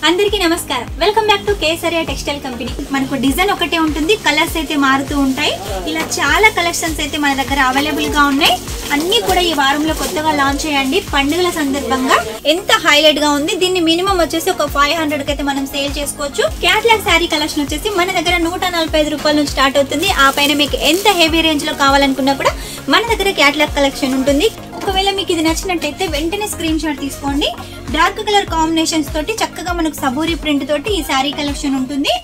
అందరికీ నమస్కారం welcome back to Kesariya textile company మనకు డిజైన్ ఒకటే ఉంటుంది కలర్స్ అయితే మారుతూ ఉంటాయి ఇలా చాలా కలెక్షన్స్ అయితే మన దగ్గర అవైలబుల్ గా ఉన్నాయి అన్ని కూడా ఈ వారంలో కొత్తగా లాంచ్ చేయండి పండుగల సందర్భంగా ఎంత హైలైట్ గా ఉంది దీన్ని మినిమం వచ్చేసి ఒక 500 కి అయితే మనం సేల్ చేసుకోవచ్చు క్యాటలాగ్ సారీ కలెక్షన్ వచ్చేసి మన దగ్గర 145 రూపాయల నుంచి స్టార్ట్ అవుతుంది ఆ పైన మీకు ఎంత హెవీ రేంజ్ లో కావాలనుకున్నా కూడా మన దగ్గర క్యాటలాగ్ కలెక్షన్ ఉంటుంది ఒకవేళ మీకు ఇది నచ్చినట్లయితే వెంటనే స్క్రీన్ షాట్ తీసుకోండి డార్క్ కలర్ కాంబినేషన్స్ తోటి చక్కగా మనకు సబూరి ప్రింట్ తోటి ఈ సారీ కలెక్షన్ ఉంటుంది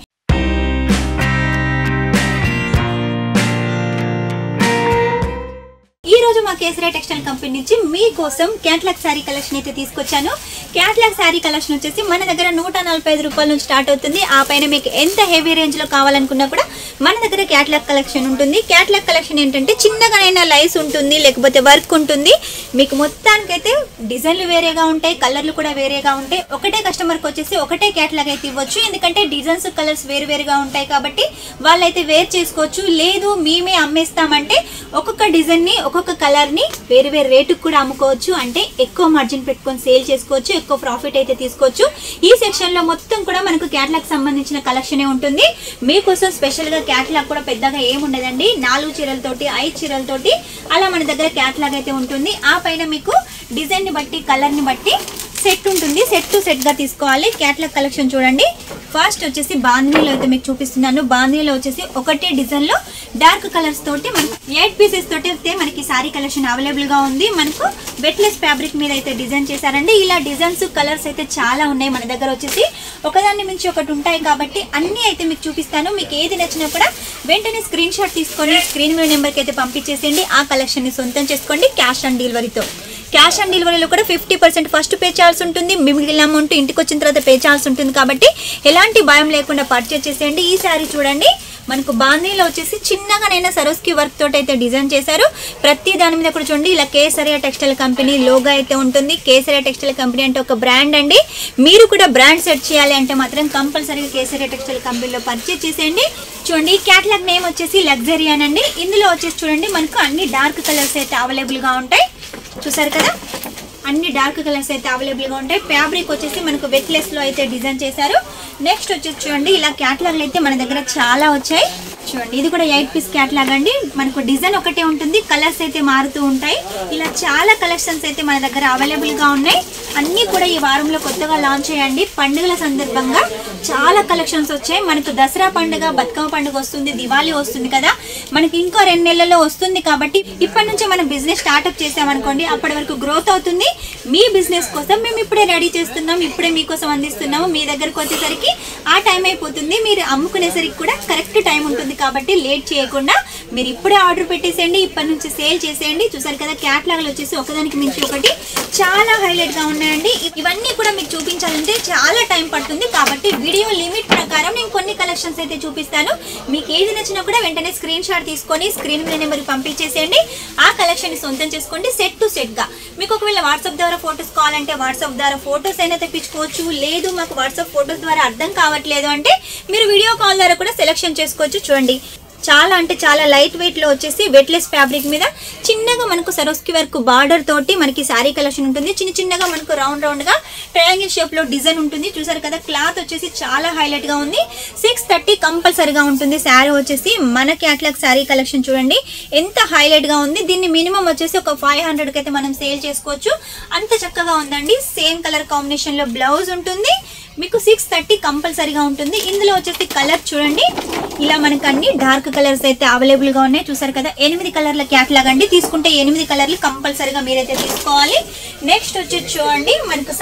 ఈ రోజు మా కేసరియా టెక్స్టైల్ కంపెనీ నుంచి మీకోసం క్యాటలాగ్ సారీ కలెక్షన్ అయితే తీసుకొచ్చాను క్యాటలాగ్ సారీ కలెక్షన్ వచ్చేసి మన దగ్గర 145 రూపాయల నుంచి స్టార్ట్ అవుతుంది ఆ పైన మీకు ఎంత హెవీ రేంజ్ లో కావాలనుకున్నా కూడా మన దగ్గర క్యాటలాగ్ కలెక్షన్ ఉంటుంది క్యాటలాగ్ కలెక్షన్ ఏంటంటే చిన్నగానైనా లైస్ ఉంటుంది లేకపోతే వర్క్ ఉంటుంది మీకు మొత్తానికైతే డిజైన్లు వేరేగా ఉంటాయి కలర్లు కూడా వేరేగా ఉంటాయి ఒకటే కస్టమర్కి వచ్చేసి ఒకటే క్యాటలాగ్ అయితే ఇవ్వచ్చు ఎందుకంటే డిజైన్స్ కలర్స్ వేరువేరుగా ఉంటాయి కాబట్టి వాళ్ళైతే వేర్ చేసుకోవచ్చు లేదు మేమే అమ్మేస్తామంటే ఒక్కొక్క డిజైన్ ని ఒక్కొక్క కలర్ ని వేరు వేరు రేటుకు కూడా అమ్ముకోవచ్చు అంటే ఎక్కువ మార్జిన్ పెట్టుకొని సేల్ చేసుకోవచ్చు ఎక్కువ ప్రాఫిట్ అయితే తీసుకోవచ్చు ఈ సెక్షన్ లో మొత్తం కూడా మనకు క్యాటలాగ్ సంబంధించిన కలెక్షన్ ఉంటుంది మీకోసం స్పెషల్ గా క్యాటలాగ్ కూడా పెద్దగా ఏముండదండి 4 చీరలతోటి 5 చీరలతోటి అలా మన దగ్గర క్యాటలాగ్ అయితే ఉంటుంది ఆ పైన మీకు డిజైన్ ని బట్టి కలర్ ని బట్టి సెట్ ఉంటుంది సెట్ టు సెట్ గా తీసుకోవాలి క్యాటలాగ్ కలెక్షన్ చూడండి ఫస్ట్ వచ్చేసి బాందినీలో అయితే మీకు చూపిస్తున్నాను బాందినీలో వచ్చేసి ఒకటే డిజైన్ లో డార్క్ కలర్స్ తోటి మనకు 8 పీసెస్ తోటి అయితే మనకి సారీ కలెక్షన్ అవైలబుల్ గా ఉంది మనకు వెట్లెస్ ఫ్యాబ్రిక్ మీద అయితే డిజైన్ చేశారండి ఇలా డిజైన్స్ కలర్స్ అయితే చాలా ఉన్నాయి మన దగ్గర వచ్చేసి ఒకదాన్ని మించి ఒకటి ఉంటాయి కాబట్టి అన్ని అయితే మీకు చూపిస్తాను మీకు ఏది నచ్చినా కూడా వెంటనే స్క్రీన్ షాట్ తీసుకొని స్క్రీన్ మీద నెంబర్కి అయితే పంపించేసేయండి ఆ కలెక్షన్ ని సొంతం చేసుకోండి క్యాష్ ఆన్ డెలివరీతో క్యాష్ ఆన్ డెలివరీలో కూడా 50% ఫస్ట్ పే చేయాల్సి ఉంటుంది మిగిలిన అమౌంట్ ఇంటికి వచ్చిన తర్వాత పే చేయాల్సి ఉంటుంది కాబట్టి ఎలాంటి భయం లేకుండా పర్చేజ్ చేసేయండి ఈ సారీ చూడండి మనకు బాందీలో వచ్చేసి చిన్నగానైనా సరోస్కి వర్క్ తోటి అయితే డిజైన్ చేశారు ప్రతి దాని మీద కూడా చూడండి ఇలా కేసరియా టెక్స్టైల్ కంపెనీ లోగో అయితే ఉంటుంది కేసరియా టెక్స్టైల్ కంపెనీ అంటే ఒక బ్రాండ్ అండి మీరు కూడా బ్రాండ్ సెట్ చేయాలి అంటే మాత్రం కంపల్సరీగా కేసరియా టెక్స్టైల్ కంపెనీలో పర్చేజ్ చేసేయండి చూడండి ఈ క్యాటలాగ్ నేమ్ వచ్చేసి లగ్జరీయన్ అండి ఇందులో వచ్చేసి చూడండి మనకు అన్ని డార్క్ కలర్స్ అయితే అవైలబుల్ గా ఉంటాయి చూసారు కదా అన్ని డార్క్ కలర్స్ అయితే అవైలబుల్ గా ఉంటాయి ఫ్యాబ్రిక్ వచ్చేసి మనకు వెట్లెస్ లో అయితే డిజైన్ చేశారు నెక్స్ట్ వచ్చేసి చూడండి ఇలా క్యాటలాగ్లు అయితే మన దగ్గర చాలా వచ్చాయి చూడండి ఇది కూడా 8 పీస్ క్యాటలాగ్ అండి మనకు డిజైన్ ఒకటే ఉంటుంది కలర్స్ అయితే మారుతూ ఉంటాయి ఇలా చాలా కలెక్షన్స్ అయితే మన దగ్గర అవైలబుల్ గా ఉన్నాయి అన్ని కూడా ఈ వారంలో కొత్తగా లాంచ్ చేయండి పండుగల సందర్భంగా చాలా కలెక్షన్స్ వచ్చాయి మనకు దసరా పండుగ బతుకమ్మ పండుగ వస్తుంది దివాళీ వస్తుంది కదా మనకి ఇంకో 2 నెలల్లో వస్తుంది కాబట్టి ఇప్పటి నుంచి మనం బిజినెస్ స్టార్ట్అప్ చేసామనుకోండి అప్పటి వరకు గ్రోత్ అవుతుంది మీ బిజినెస్ కోసం మేము ఇప్పుడే రెడీ చేస్తున్నాం ఇప్పుడే మీకోసం అందిస్తున్నాము మీ దగ్గరకు వచ్చేసరికి ఆ టైం అయిపోతుంది మీరు అమ్ముకునేసరికి కూడా కరెక్ట్ టైం ఉంటుంది కాబట్టి లేట్ చేయకుండా మీరు ఇప్పుడే ఆర్డర్ పెట్టేసేయండి ఇప్పటి నుంచి సేల్ చేసేయండి చూసారు కదా క్యాటలాగ్లు వచ్చేసి ఒకదానికి మించి ఒకటి చాలా హైలైట్ గా ఉన్నాయండి ఇవన్నీ కూడా మీకు చూపించాలంటే చాలా టైం పడుతుంది కాబట్టి వీడియో లిమిట్ ప్రకారం నేను కొన్ని కలెక్షన్స్ అయితే చూపిస్తాను మీకు ఏది నచ్చినా కూడా వెంటనే స్క్రీన్ షాట్ తీసుకొని స్క్రీన్ మీద నెంబర్ పంపించేసేయండి ఆ కలెక్షన్ ని సొంతం చేసుకోండి సెట్ టు సెట్ గా మీకు ఒకవేళ వాట్సాప్ ద్వారా ఫొటోస్ కావాలంటే వాట్సాప్ ద్వారా ఫొటోస్ అయినా తెప్పించుకోవచ్చు లేదు మాకు వాట్సాప్ ఫొటోస్ ద్వారా అర్థం కావట్లేదు అంటే మీరు వీడియో కాల్ ద్వారా కూడా సెలెక్షన్ చేసుకోవచ్చు చూడండి చాలా అంటే చాలా లైట్ వెయిట్ లో వచ్చేసి వెట్లెస్ ఫ్యాబ్రిక్ మీద చిన్నగా మనకు సరోస్కి వర్క్ బార్డర్ తోటి మనకి సారీ కలెక్షన్ ఉంటుంది చిన్నగా మనకు రౌండ్ గా ట్రయాంగిల్ షేప్ లో డిజైన్ ఉంటుంది చూసారు కదా క్లాత్ వచ్చేసి చాలా హైలైట్ గా ఉంది 630 కంపల్సరీగా ఉంటుంది సారీ వచ్చేసి మన క్యాటలాగ్ సారీ కలెక్షన్ చూడండి ఎంత హైలైట్ గా ఉంది దీన్ని మినిమం వచ్చేసి ఒక 500 కి అయితే మనం సేల్ చేసుకోవచ్చు అంత చక్కగా ఉందండి సేమ్ కలర్ కాంబినేషన్ లో బ్లౌజ్ ఉంటుంది మీకు 630 కంపల్సరీగా ఉంటుంది ఇందులో వచ్చేసి కలర్ చూడండి ఇలా మనకు అన్ని డార్క్ కలర్స్ అయితే అవైలబుల్ గా ఉన్నాయి చూసారు కదా 8 కలర్ల క్యాటలాగ్ అండి తీసుకుంటే 8 కలర్లు కంపల్సరీగా మీరైతే తీసుకోవాలి నెక్స్ట్ వచ్చి చూడండి మనకు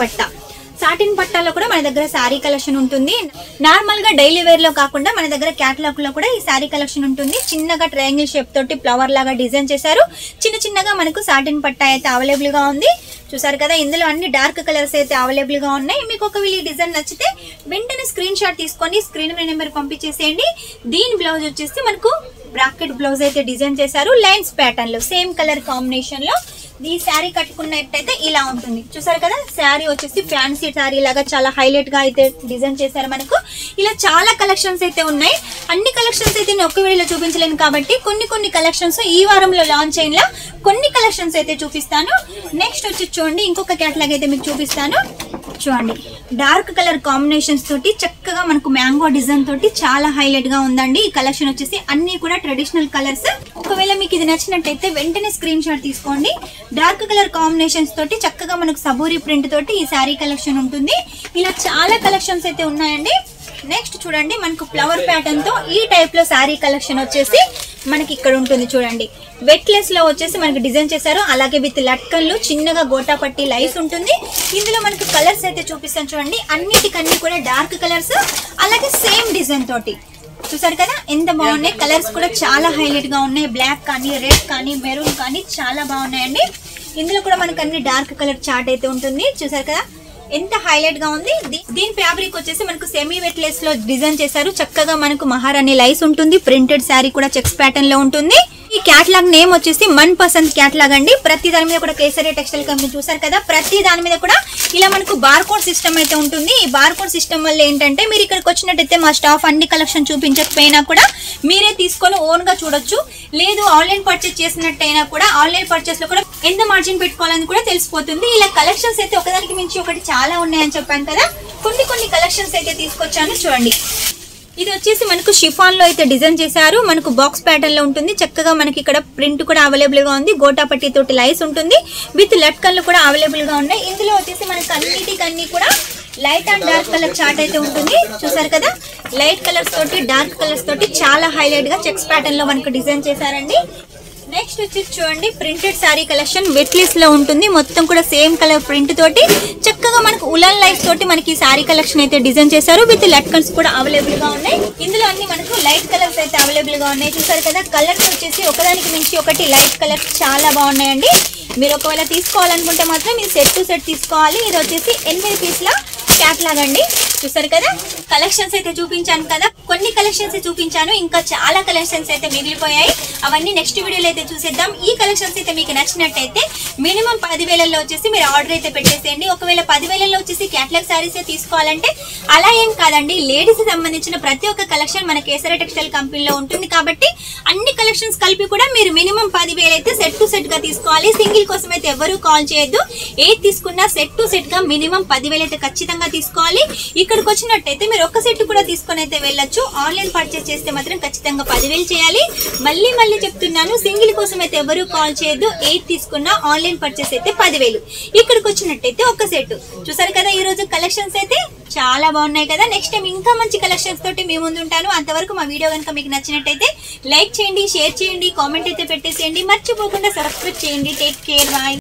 సాటిన్ పట్టాలో కూడా మన దగ్గర సారీ కలెక్షన్ ఉంటుంది నార్మల్ గా డైలీ వేర్ లో కాకుండా మన దగ్గర క్యాటలాగ్ లో కూడా ఈ సారీ కలెక్షన్ ఉంటుంది చిన్నగా ట్రయాంగిల్ షేప్ తోటి ఫ్లవర్ లాగా డిజైన్ చేశారు చిన్నగా మనకు సాటిన్ పట్టా అయితే అవైలబుల్ గా ఉంది చూసారు కదా ఇందులో అన్ని డార్క్ కలర్స్ అయితే అవైలబుల్ గా ఉన్నాయి మీకు ఒకవేళ ఈ డిజైన్ నచ్చితే వెంటనే స్క్రీన్ షాట్ తీసుకొని స్క్రీన్ మీద నెంబర్ పంపించేసేయండి దీని బ్లౌజ్ వచ్చేసి మనకు బ్రాకెట్ బ్లౌజ్ అయితే డిజైన్ చేశారు లైన్స్ ప్యాటర్న్ లో సేమ్ కలర్ కాంబినేషన్ లో ఈ శారీ కట్టుకున్నట్టయితే ఇలా ఉంటుంది చూసారు కదా శారీ వచ్చేసి ఫ్యాన్సీ శారీ లాగా చాలా హైలైట్ గా అయితే డిజైన్ చేశారు మనకు ఇలా చాలా కలెక్షన్స్ అయితే ఉన్నాయి అన్ని కలెక్షన్స్ అయితే నేను ఒక్క వీడియోలో చూపించలేను కాబట్టి కొన్ని కలెక్షన్స్ ఈ వారంలో లాంచ్ అయిన కొన్ని కలెక్షన్స్ అయితే చూపిస్తాను నెక్స్ట్ వచ్చి చూడండి ఇంకొక కేటలాగ్ అయితే మీకు చూపిస్తాను చూడండి డార్క్ కలర్ కాంబినేషన్స్ తోటి చక్కగా మనకు మ్యాంగో డిజైన్ తోటి చాలా హైలైట్ గా ఉందండి. ఈ కలెక్షన్ వచ్చేసి అన్ని కూడా ట్రెడిషనల్ కలర్స్. ఒకవేళ మీకు ఇది నచ్చినట్టయితే వెంటనే స్క్రీన్ షాట్ తీసుకోండి. డార్క్ కలర్ కాంబినేషన్స్ తోటి చక్కగా మనకు సబూరి ప్రింట్ తోటి ఈ శారీ కలెక్షన్ ఉంటుంది. ఇలా చాలా కలెక్షన్స్ అయితే ఉన్నాయండి. నెక్స్ట్ చూడండి మనకు ఫ్లవర్ ప్యాటర్న్ తో ఈ టైప్ లో శారీ కలెక్షన్ వచ్చేసి మనకి ఇక్కడ ఉంటుంది. చూడండి వెట్లెస్ లో వచ్చేసి మనకి డిజైన్ చేశారు. అలాగే విత్ లట్కన్లు చిన్నగా గోటా పట్టి లైస్ ఉంటుంది. ఇందులో మనకు కలర్స్ అయితే చూపిస్తాను చూడండి. అన్నిటికన్నీ కూడా డార్క్ కలర్స్, అలాగే సేమ్ డిజైన్ తోటి చూసారు కదా ఎంత బాగున్నాయి. కలర్స్ కూడా చాలా హైలైట్ గా ఉన్నాయి. బ్లాక్ కానీ, రెడ్ కానీ, మెరూన్ కానీ చాలా బాగున్నాయండి. ఇందులో కూడా మనకు అన్ని డార్క్ కలర్ చార్ట్ అయితే ఉంటుంది. చూసారు కదా ఎంత హైలైట్ గా ఉంది. దీని ఫ్యాబ్రిక్ వచ్చేసి మనకు సెమీ వెట్లెస్ లో డిజైన్ చేశారు. చక్కగా మనకు మహారాణి లైస్ ఉంటుంది. ప్రింటెడ్ శారీ కూడా చెక్స్ ప్యాటర్న్ లో ఉంటుంది. ఈ క్యాటలాగ్ నేమ్ వచ్చేసి మన్ పసంద్ క్యాటలాగ్ అండి. ప్రతి దాని మీద కూడా కేసరి టెక్స్టైల్ కంపెనీ చూసారు కదా, ప్రతి దాని మీద కూడా ఇలా మనకు బార్కోడ్ సిస్టమ్ అయితే ఉంటుంది. ఈ బార్కోడ్ సిస్టమ్ వల్ల ఏంటంటే మీరు ఇక్కడికి వచ్చినట్టయితే మా స్టాఫ్ అన్ని కలెక్షన్ చూపించకపోయినా కూడా మీరే తీసుకొని ఓన్ గా చూడొచ్చు. లేదు ఆన్లైన్ పర్చేస్ చేసినట్టయినా కూడా ఆన్లైన్ పర్చేస్ లో కూడా ఎంత మార్జిన్ పెట్టుకోవాలని కూడా తెలిసిపోతుంది. ఇలా కలెక్షన్స్ అయితే ఒకదానికి మించి ఒకటి చాలా ఉన్నాయని చెప్పాను కదా. కొన్ని కలెక్షన్స్ అయితే తీసుకొచ్చాను చూడండి. ఇది వచ్చేసి మనకు షిఫాన్ లో అయితే డిజైన్ చేశారు. మనకు బాక్స్ ప్యాటర్న్ లో ఉంటుంది. చక్కగా మనకి ఇక్కడ ప్రింట్ కూడా అవైలబుల్ గా ఉంది. గోటా పట్టి తోటి లైస్ ఉంటుంది. విత్ లట్కన్లు కూడా అవైలబుల్ గా ఉన్నాయి. ఇందులో వచ్చేసి మనకు అన్నిటికన్నీ కూడా light and dark colour chart అయితే ఉంటుంది. చూసారు కదా లైట్ కలర్స్ తోటి డార్క్ కలర్స్ తోటి చాలా హైలైట్ గా చెక్స్ ప్యాటర్న్ లో మనకు డిజైన్ చేశారండి. నెక్స్ట్ వచ్చేసి చూడండి ప్రింటెడ్ శారీ కలెక్షన్ వెట్లెస్ లో ఉంటుంది. మొత్తం కూడా సేమ్ కలర్ ప్రింట్ తోటి చక్కగా మనకు ఉలన్ లైఫ్ తోటి మనకి శారీ కలెక్షన్ అయితే డిజైన్ చేశారు. విత్ లట్కన్స్ కూడా అవైలబుల్ గా ఉన్నాయి. ఇందులో అన్ని మనకు లైట్ కలర్స్ అయితే అవైలబుల్ గా ఉన్నాయి. చూసారు కదా కలర్స్ వచ్చేసి ఒకదానికి మించి ఒకటి లైట్ కలర్స్ చాలా బాగున్నాయండి. మీరు ఒకవేళ తీసుకోవాలనుకుంటే మాత్రం మీరు సెట్ టు సెట్ తీసుకోవాలి. ఇది వచ్చేసి 8 పీస్ల క్యాట్లాగ్ అండి. చూసారు కదా కలెక్షన్స్ అయితే చూపించాను కదా, కొన్ని కలెక్షన్స్ చూపించాను. ఇంకా చాలా కలెక్షన్స్ అయితే మిగిలిపోయాయి. అవన్నీ నెక్స్ట్ వీడియోలో అయితే చూసేద్దాం. ఈ కలెక్షన్స్ అయితే మీకు నచ్చినట్టయితే మినిమం 10,000లో వచ్చేసి మీరు ఆర్డర్ అయితే పెట్టేసేయండి. ఒకవేళ 10,000లో వచ్చేసి క్యాట్లాగ్ శారీస్ తీసుకోవాలంటే అలా ఏం కాదండి. లేడీస్ సంబంధించిన ప్రతి ఒక్క కలెక్షన్ మన కేసరి టెక్స్టైల్ కంపెనీలో ఉంటుంది. కాబట్టి అన్ని కలెక్షన్స్ కలిపి కూడా మీరు మినిమం 10,000 అయితే సెట్ టు సెట్ గా తీసుకోవాలి. సింగిల్ కోసం అయితే ఎవరు కాల్ చేయొద్దు. ఏది తీసుకున్నా సెట్ టు సెట్ గా మినిమం 10,000 అయితే ఖచ్చితంగా తీసుకోవాలి. ఇక్కడికి వచ్చినట్టయితే మీరు ఒక్క సెట్ కూడా తీసుకొని అయితే వెళ్ళొచ్చు. ఆన్లైన్ పర్చేస్ చేస్తే మాత్రం ఖచ్చితంగా 10,000 చేయాలి. మళ్ళీ చెప్తున్నాను, సింగిల్ కోసం అయితే ఎవరు కాల్ చేయొద్దు. ఏది తీసుకున్నా ఆన్లైన్ పర్చేస్ అయితే 10,000. ఇక్కడికి వచ్చినట్టయితే ఒక్క సెట్. చూసారు కదా ఈ రోజు కలెక్షన్స్ అయితే చాలా బాగున్నాయి కదా. నెక్స్ట్ టైం ఇంకా మంచి కలెక్షన్స్ తోటి మీ ముందు ఉంటాను. అంతవరకు మా వీడియో కనుక మీకు నచ్చినట్టయితే లైక్ చేయండి, షేర్ చేయండి, కామెంట్ అయితే పెట్టేసేయండి. మర్చిపోకుండా సబ్స్క్రైబ్ చేయండి. Take care, bye.